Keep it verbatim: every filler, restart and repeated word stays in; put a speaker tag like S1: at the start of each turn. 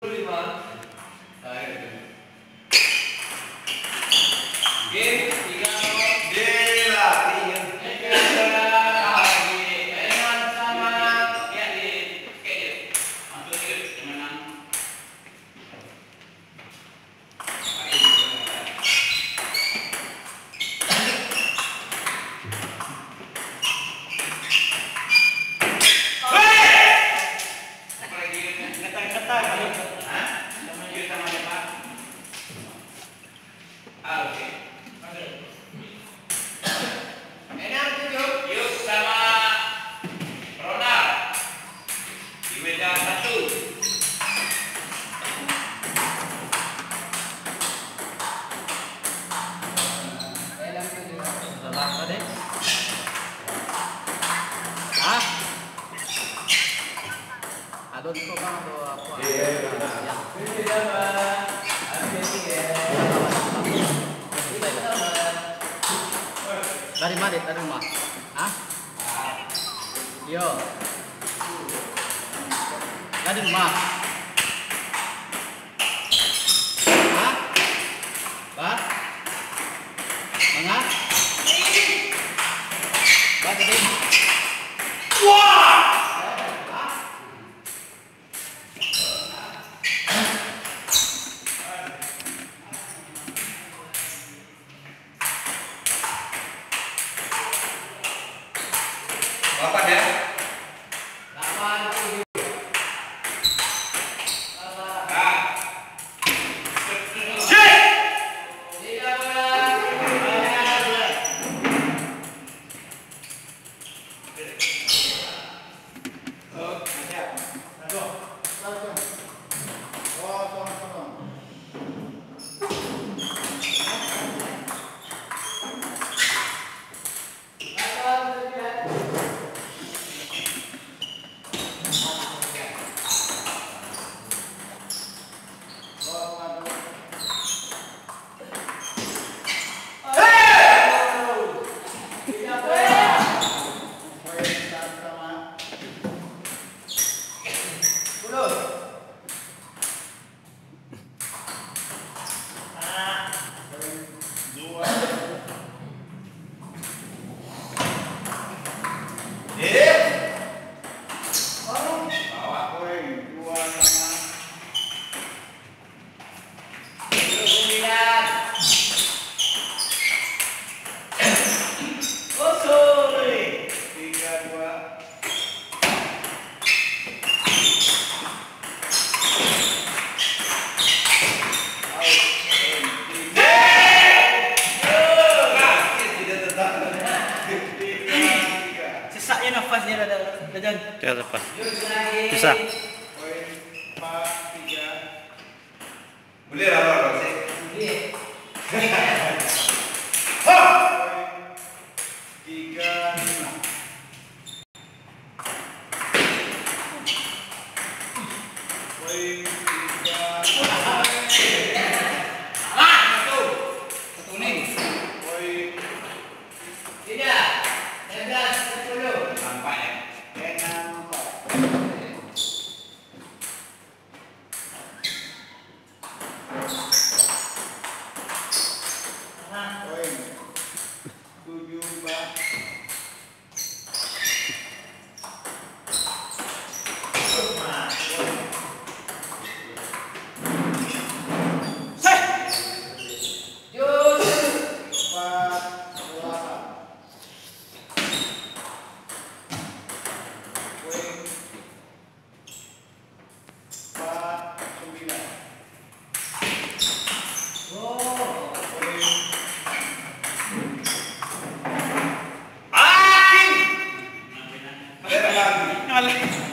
S1: lima. Game tiga Aduh, kok bang, aduh apa? Iya, dari mana? Dari rumah? Hah? Yo. Dari rumah? Hah? Bat? Mengap? Bat tadi? Wah! Bapak ya? delapan tujuh. Nafasnya ada dajan.
S2: Dia lepas. Bisa.
S1: Boleh lah sih. Boleh. Tiga lima. Poin tiga. Ah, satu. Satu nih. Poin tiga. sebelas sepuluh. Sampai ya. Enam empat. Poin tujuh empat.
S2: Ngalah.